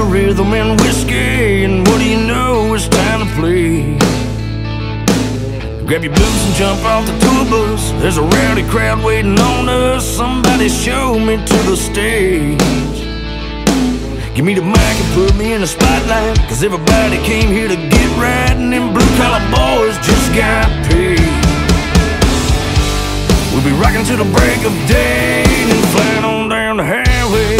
rhythm and whiskey, and what do you know, it's time to play. Grab your boots and jump off the tour bus. There's a rowdy crowd waiting on us. Somebody show me to the stage. Give me the mic and put me in the spotlight, 'cause everybody came here to get right, and them blue-collar boys just got paid. We'll be rocking to the break of day, and flying on down the highway.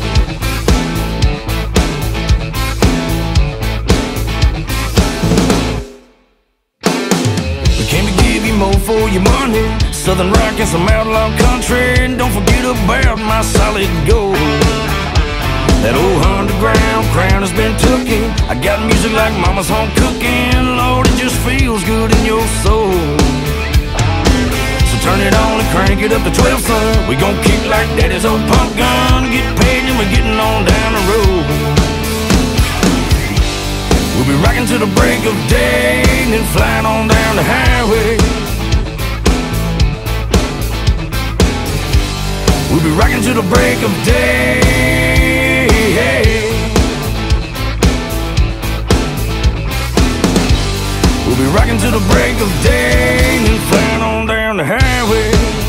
We came to give you more for your money, Southern rock and some outlaw country, and don't forget about my solid gold. That old underground crown has been tookin'. I got music like mama's home cooking. Lord, it just feels good in your soul. So turn it on and crank it up to 12, son. We gon' kick like daddy's old pump gun. Get paid and we're getting on down the road. We'll be rocking to the break of day, and then flying on down the highway. We'll be rocking to the break of day. We'll be rocking to the break of day, and then flying on down the highway.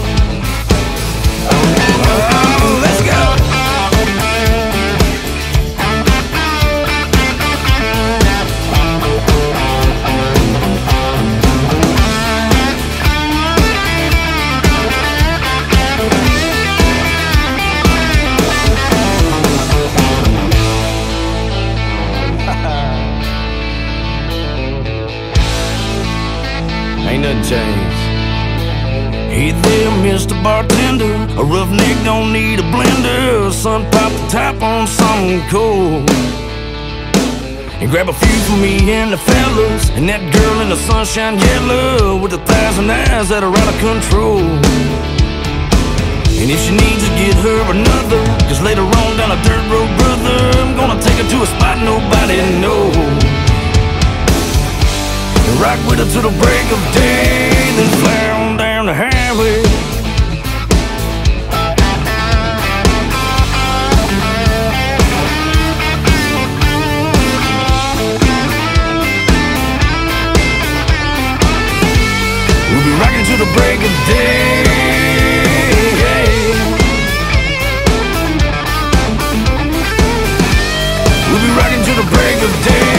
Oh, let's go. Ain't nothing changed. Hey there, Mr. Bartender, a roughneck don't need a blender. Son, pop the top on something cold, and grab a few for me and the fellas, and that girl in the sunshine yellow with 1,000 eyes that are out of control. And if she needs to get her another, 'cause later on down a dirt road, brother, I'm gonna take her to a spot nobody knows. Rock with her to the break of day, then fly on down the highway. We'll be rocking to the break of day. We'll be rocking to the break of day.